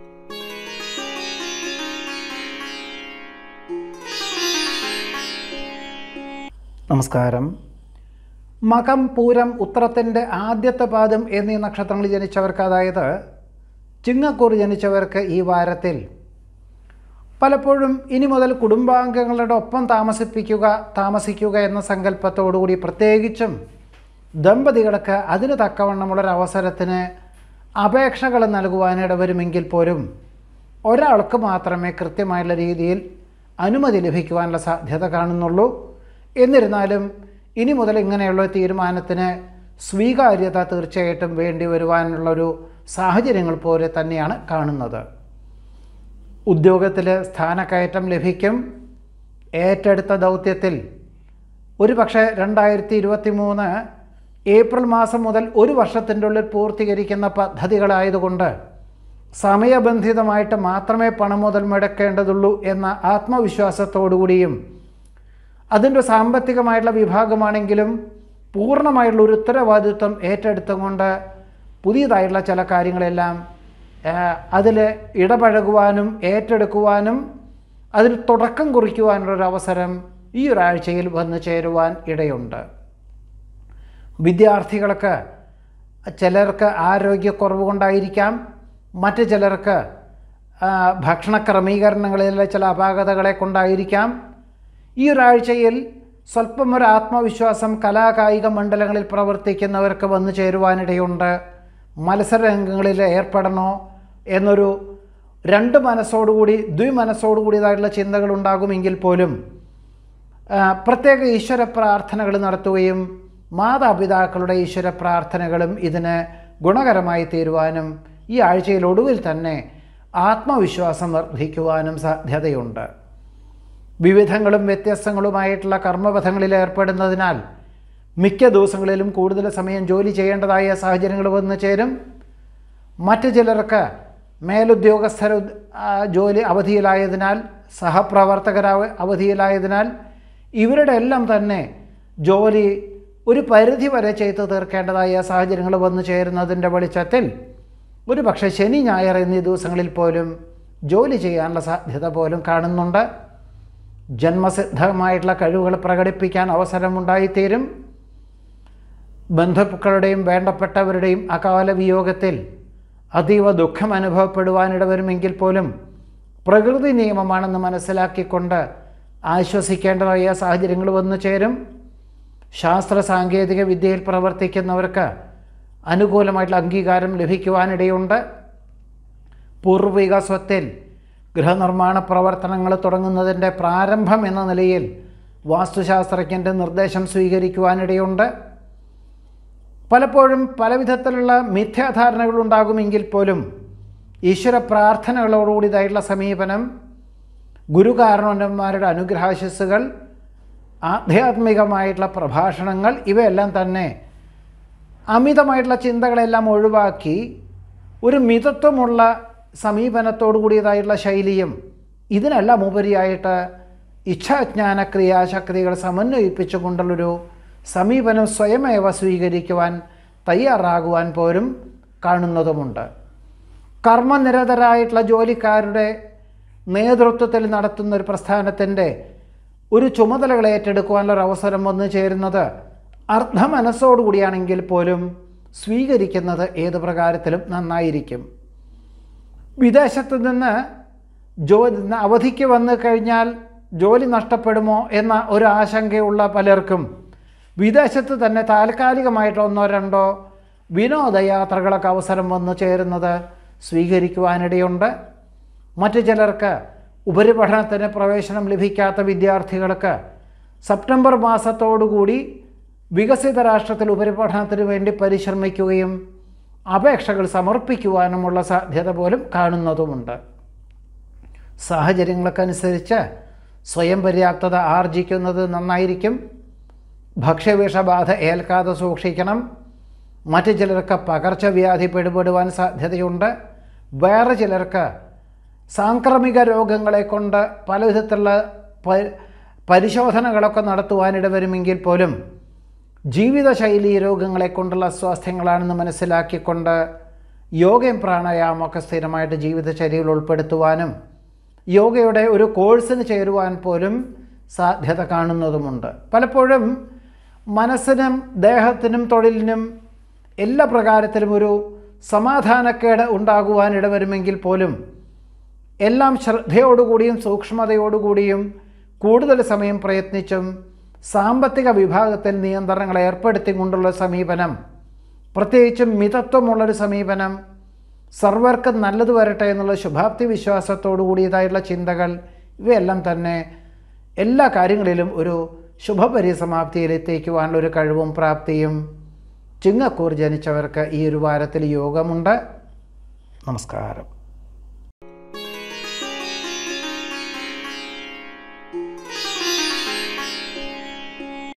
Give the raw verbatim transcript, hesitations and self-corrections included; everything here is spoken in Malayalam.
നമസ്കാരം. മകം, പൂരം, ഉത്രത്തിൻ്റെ ആദ്യത്തെ പാദം എന്നീ നക്ഷത്രങ്ങളിൽ ജനിച്ചവർക്ക്, അതായത് ചിങ്ങക്കൂർ ജനിച്ചവർക്ക് ഈ വാരത്തിൽ പലപ്പോഴും ഇനി മുതൽ കുടുംബാംഗങ്ങളുടെ ഒപ്പം താമസിപ്പിക്കുക താമസിക്കുക എന്ന സങ്കല്പത്തോടുകൂടി പ്രത്യേകിച്ചും ദമ്പതികൾക്ക് അതിന് തക്കവണ്ണമുള്ളൊരവസരത്തിന് അപേക്ഷകൾ നൽകുവാനിട വരുമെങ്കിൽ പോലും ഒരാൾക്ക് മാത്രമേ കൃത്യമായുള്ള രീതിയിൽ അനുമതി ലഭിക്കുവാനുള്ള സാധ്യത കാണുന്നുള്ളൂ. എന്നിരുന്നാലും ഇനി മുതൽ ഇങ്ങനെയുള്ള തീരുമാനത്തിന് സ്വീകാര്യത തീർച്ചയായിട്ടും വേണ്ടി വരുവാനുള്ളൊരു സാഹചര്യങ്ങൾ പോലെ തന്നെയാണ് കാണുന്നത്. ഉദ്യോഗത്തിൽ സ്ഥാനക്കയറ്റം ലഭിക്കും. ഏറ്റെടുത്ത ദൗത്യത്തിൽ ഒരു പക്ഷേ രണ്ടായിരത്തി ഇരുപത്തി മൂന്ന് ഏപ്രിൽ മാസം മുതൽ ഒരു വർഷത്തിൻ്റെ ഉള്ളിൽ പൂർത്തീകരിക്കുന്ന പദ്ധതികളായതുകൊണ്ട് സമയബന്ധിതമായിട്ട് മാത്രമേ പണം മുതൽ മുടക്കേണ്ടതുള്ളൂ എന്ന ആത്മവിശ്വാസത്തോടുകൂടിയും അതിൻ്റെ സാമ്പത്തികമായിട്ടുള്ള വിഭാഗമാണെങ്കിലും പൂർണ്ണമായിട്ടുള്ള ഒരു ഉത്തരവാദിത്വം ഏറ്റെടുത്തുകൊണ്ട് പുതിയതായിട്ടുള്ള ചില കാര്യങ്ങളെല്ലാം അതിൽ ഇടപഴകുവാനും ഏറ്റെടുക്കുവാനും അതിന് തുടക്കം കുറിക്കുവാനുള്ളൊരവസരം ഈ ഒരാഴ്ചയിൽ വന്നു ചേരുവാൻ ഇടയുണ്ട്. വിദ്യാർത്ഥികൾക്ക് ചിലർക്ക് ആരോഗ്യക്കുറവ് കൊണ്ടായിരിക്കാം, മറ്റു ചിലർക്ക് ഭക്ഷണ ക്രമീകരണങ്ങളിലെ ചില അപാകതകളെ കൊണ്ടായിരിക്കാം. ഈ ഒരാഴ്ചയിൽ സ്വല്പം ഒരു ആത്മവിശ്വാസം കലാകായിക മണ്ഡലങ്ങളിൽ പ്രവർത്തിക്കുന്നവർക്ക് വന്നു ചേരുവാനിടയുണ്ട്. മത്സരരംഗങ്ങളിൽ ഏർപ്പെടണോ എന്നൊരു രണ്ട് മനസ്സോടുകൂടി ദ്വിമനസ്സോടുകൂടിയതായിട്ടുള്ള ചിന്തകൾ ഉണ്ടാകുമെങ്കിൽ പോലും പ്രത്യേക ഈശ്വര പ്രാർത്ഥനകൾ നടത്തുകയും മാതാപിതാക്കളുടെ ഈശ്വര പ്രാർത്ഥനകളും ഇതിന് ഗുണകരമായി തീരുവാനും ഈ ആഴ്ചയിൽ ഒടുവിൽ തന്നെ ആത്മവിശ്വാസം വർദ്ധിക്കുവാനും സാധ്യതയുണ്ട്. വിവിധങ്ങളും വ്യത്യസ്തങ്ങളുമായിട്ടുള്ള കർമ്മപഥങ്ങളിൽ ഏർപ്പെടുന്നതിനാൽ മിക്ക ദിവസങ്ങളിലും കൂടുതൽ സമയം ജോലി ചെയ്യേണ്ടതായ സാഹചര്യങ്ങൾ വന്നു ചേരും. മറ്റു ചിലർക്ക് മേലുദ്യോഗസ്ഥർ ജോലി അവധിയിലായതിനാൽ, സഹപ്രവർത്തകർ അവധിയിലായതിനാൽ ഇവരുടെ എല്ലാം തന്നെ ജോലി ഒരു പരിധി വരെ ചെയ്തു തീർക്കേണ്ടതായ സാഹചര്യങ്ങൾ വന്നു ചേരുന്നതിൻ്റെ വെളിച്ചത്തിൽ ഒരു പക്ഷേ ശനി, ഞായർ എന്നീ ദിവസങ്ങളിൽ പോലും ജോലി ചെയ്യാനുള്ള സാധ്യത പോലും കാണുന്നുണ്ട്. ജന്മസിദ്ധമായിട്ടുള്ള കഴിവുകൾ പ്രകടിപ്പിക്കാൻ അവസരമുണ്ടായിത്തീരും. ബന്ധുക്കളുടെയും വേണ്ടപ്പെട്ടവരുടെയും അകാല വിയോഗത്തിൽ അതീവ ദുഃഖം അനുഭവപ്പെടുവാനിട വരുമെങ്കിൽ പോലും പ്രകൃതി നിയമമാണെന്ന് മനസ്സിലാക്കിക്കൊണ്ട് ആശ്വസിക്കേണ്ടതായ സാഹചര്യങ്ങൾ വന്നു ചേരും. ശാസ്ത്ര സാങ്കേതിക വിദ്യയിൽ പ്രവർത്തിക്കുന്നവർക്ക് അനുകൂലമായിട്ടുള്ള അംഗീകാരം ലഭിക്കുവാനിടയുണ്ട്. പൂർവിക സ്വത്തിൽ ഗൃഹനിർമ്മാണ പ്രവർത്തനങ്ങൾ തുടങ്ങുന്നതിൻ്റെ പ്രാരംഭം എന്ന നിലയിൽ വാസ്തുശാസ്ത്രജ്ഞൻ്റെ നിർദ്ദേശം സ്വീകരിക്കുവാനിടയുണ്ട്. പലപ്പോഴും പലവിധത്തിലുള്ള മിഥ്യാധാരണകൾ ഉണ്ടാകുമെങ്കിൽ പോലും ഈശ്വര പ്രാർത്ഥനകളോടുകൂടിയതായിട്ടുള്ള സമീപനം, ഗുരുകാരണവന്മാരുടെ അനുഗ്രഹാശിസ്സുകൾ, ആധ്യാത്മികമായിട്ടുള്ള പ്രഭാഷണങ്ങൾ, ഇവയെല്ലാം തന്നെ അമിതമായിട്ടുള്ള ചിന്തകളെല്ലാം ഒഴിവാക്കി ഒരു മിതത്വമുള്ള സമീപനത്തോടു കൂടിയതായിട്ടുള്ള ശൈലിയും ഇതിനെല്ലാം ഉപരിയായിട്ട് ഇച്ഛാജ്ഞാന ക്രിയാശക്തികൾ സമന്വയിപ്പിച്ചുകൊണ്ടുള്ളൊരു സമീപനം സ്വയമേവ സ്വീകരിക്കുവാൻ തയ്യാറാകുവാൻ പോലും കാണുന്നതുമുണ്ട്. കർമ്മനിരതരായിട്ടുള്ള ജോലിക്കാരുടെ നേതൃത്വത്തിൽ നടത്തുന്ന ഒരു പ്രസ്ഥാനത്തിൻ്റെ ഒരു ചുമതലകൾ ഏറ്റെടുക്കുവാനുള്ളൊരവസരം വന്നു ചേരുന്നത് അർദ്ധമനസ്സോടുകൂടിയാണെങ്കിൽ പോലും സ്വീകരിക്കുന്നത് ഏത് പ്രകാരത്തിലും നന്നായിരിക്കും. വിദേശത്ത് നിന്ന് ജോലി അവധിക്ക് വന്നു കഴിഞ്ഞാൽ ജോലി നഷ്ടപ്പെടുമോ എന്ന ഒരു ആശങ്കയുള്ള പലർക്കും വിദേശത്ത് തന്നെ താൽക്കാലികമായിട്ട് ഒന്നോ രണ്ടോ വിനോദയാത്രകളൊക്കെ അവസരം വന്നു ചേരുന്നത് സ്വീകരിക്കുവാനിടയുണ്ട്. മറ്റു ചിലർക്ക് ഉപരിപഠനത്തിന് പ്രവേശനം ലഭിക്കാത്ത വിദ്യാർത്ഥികൾക്ക് സെപ്റ്റംബർ മാസത്തോടുകൂടി വികസിത രാഷ്ട്രത്തിൽ ഉപരിപഠനത്തിന് വേണ്ടി പരിശ്രമിക്കുകയും അപേക്ഷകൾ സമർപ്പിക്കുവാനുമുള്ള സാധ്യത പോലും കാണുന്നതുമുണ്ട്. സാഹചര്യങ്ങൾക്കനുസരിച്ച് സ്വയം പര്യാപ്തത ആർജിക്കുന്നത് നന്നായിരിക്കും. ഭക്ഷ്യവിഷബാധ ഏൽക്കാതെ സൂക്ഷിക്കണം. മറ്റു ചിലർക്ക് പകർച്ചവ്യാധി പിടിപെടുവാൻ സാധ്യതയുണ്ട്. വേറെ ചിലർക്ക് സാംക്രമിക രോഗങ്ങളെ കൊണ്ട് പലവിധത്തിലുള്ള പരിശോധനകളൊക്കെ നടത്തുവാനിട വരുമെങ്കിൽ പോലും ജീവിതശൈലി രോഗങ്ങളെ കൊണ്ടുള്ള അസ്വാസ്ഥ്യങ്ങളാണെന്ന് മനസ്സിലാക്കിക്കൊണ്ട് യോഗയും പ്രാണായാമമൊക്കെ സ്ഥിരമായിട്ട് ജീവിതചര്യയിൽ ഉൾപ്പെടുത്തുവാനും യോഗയുടെ ഒരു കോഴ്സിന് ചേരുവാൻ പോലും സാധ്യത കാണുന്നതുമുണ്ട്. പലപ്പോഴും മനസ്സിനും ദേഹത്തിനും തൊഴിലിനും എല്ലാ പ്രകാരത്തിലും ഒരു സമാധാനക്കേട് ഉണ്ടാകുവാൻ ഇടവരുമെങ്കിൽ പോലും എല്ലാം ശ്രദ്ധയോടുകൂടിയും സൂക്ഷ്മതയോടുകൂടിയും കൂടുതൽ സമയം പ്രയത്നിച്ചും സാമ്പത്തിക വിഭാഗത്തിൽ നിയന്ത്രണങ്ങൾ ഏർപ്പെടുത്തിക്കൊണ്ടുള്ള സമീപനം, പ്രത്യേകിച്ചും മിതത്വമുള്ളൊരു സമീപനം, സർവർക്കും നല്ലത് വരട്ടെ എന്നുള്ള ശുഭാപ്തി വിശ്വാസത്തോടു കൂടിയതായിട്ടുള്ള ചിന്തകൾ, ഇവയെല്ലാം തന്നെ എല്ലാ കാര്യങ്ങളിലും ഒരു ശുഭപരിസമാപ്തിയിലെത്തിക്കുവാനുള്ള ഒരു കഴിവും പ്രാപ്തിയും ചിങ്ങക്കൂർ ജനിച്ചവർക്ക് ഈ ഒരു വാരത്തിൽ യോഗമുണ്ട്. നമസ്കാരം.